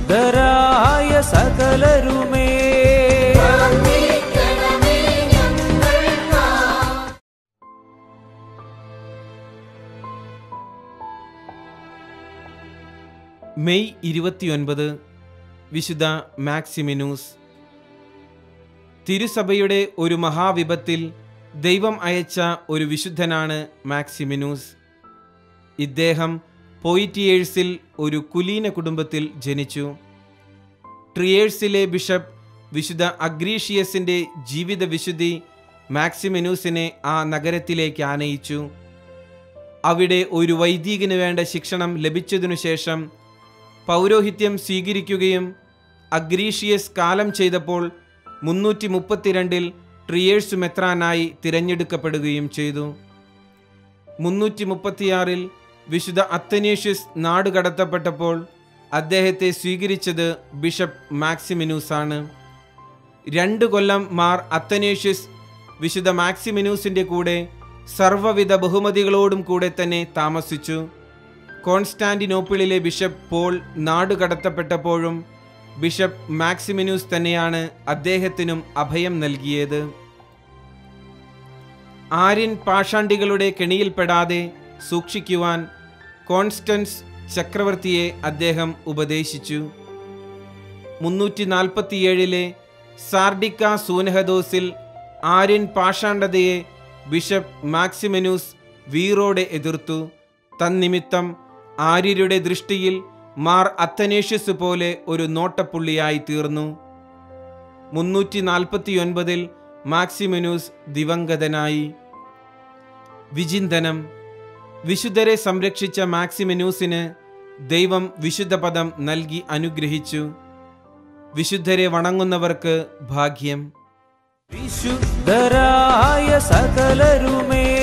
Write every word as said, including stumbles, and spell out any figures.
വിശുദ്ധരായ സകലരുമേ May ഇരുപത്തിയൊൻപത് വിശുദ്ധ Maximinus. തിരുസഭയുടെ ഒരു മഹാവിപത്തിൽ ദൈവം അയച്ച ഒരു വിശുദ്ധനാണ് മാക്സിമിനൂസ്. ഇദ്ദേഹം പോയിറ്റിയേഴ്സിൽ ഒരു കുലീന കുടുംബത്തിൽ ജനിച്ചു. ട്രിയേഴ്സിലെ ബിഷപ്പ് വിശുദ്ധ അഗ്രീഷിയസിൻ്റെ ജീവിത വിശുദ്ധി മാക്സിമിനൂസിനെ ആ നഗരത്തിലേക്ക് ആനയിച്ചു. അവിടെ ഒരു വൈദികന് വേണ്ട ശിക്ഷണം ലഭിച്ചതിനു ശേഷം പൗരോഹിത്യം സ്വീകരിക്കുകയും അഗ്രീഷിയസ് കാലം ചെയ്തപ്പോൾ മുന്നൂറ്റി മുപ്പത്തിരണ്ടിൽ ട്രിയേഴ്സ് മെത്രാനായി തിരഞ്ഞെടുക്കപ്പെടുകയും ചെയ്തു. മുന്നൂറ്റി മുപ്പത്തിയാറിൽ വിശുദ്ധ അത്തനേഷ്യസ് നാടുകടത്തപ്പെട്ടപ്പോൾ അദ്ദേഹത്തെ സ്വീകരിച്ചത് ബിഷപ്പ് മാക്സിമിനൂസാണ്. രണ്ട് കൊല്ലം മാർ അത്തനേഷ്യസ് വിശുദ്ധ മാക്സിമിനൂസിൻ്റെ കൂടെ സർവ്വവിധ ബഹുമതികളോടും കൂടെ തന്നെ താമസിച്ചു. കോൺസ്റ്റാന്റിനോപ്പിളിലെ ബിഷപ്പ് പോൾ നാടുകടത്തപ്പെട്ടപ്പോഴും ബിഷപ്പ് മാക്സിമിനൂസ് തന്നെയാണ് അദ്ദേഹത്തിനും അഭയം നൽകിയത്. ആര്യൻ പാഷാണ്ടികളുടെ കെണിയിൽപ്പെടാതെ സൂക്ഷിക്കുവാൻ കോൺസ്റ്റൻസ് ചക്രവർത്തിയെ അദ്ദേഹം ഉപദേശിച്ചു. മുന്നൂറ്റി നാൽപ്പത്തിയേഴിലെ സാർഡിക്ക സൂനഹദോസിൽ ആര്യൻ പാഷാണ്ഡതയെ ബിഷപ്പ് മാക്സിമിനൂസ് വീറോടെ എതിർത്തു. തന്നിമിത്തം ആര്യരുടെ ദൃഷ്ടിയിൽ മാർ അത്തനേഷ്യസ് പോലെ ഒരു നോട്ടപ്പുള്ളിയായി തീർന്നു. മുന്നൂറ്റി നാൽപ്പത്തിയൊൻപതിൽ മാക്സിമിനൂസ് ദിവംഗതനായി. വിചിന്തനം. വിശുദ്ധരെ സംരക്ഷിച്ച മാക്സിമിനൂസിന് ദൈവം വിശുദ്ധപദം നൽകി അനുഗ്രഹിച്ചു. വിശുദ്ധരെ വണങ്ങുന്നവർക്ക് ഭാഗ്യം. വിശുദ്ധരായ സകലരുമേ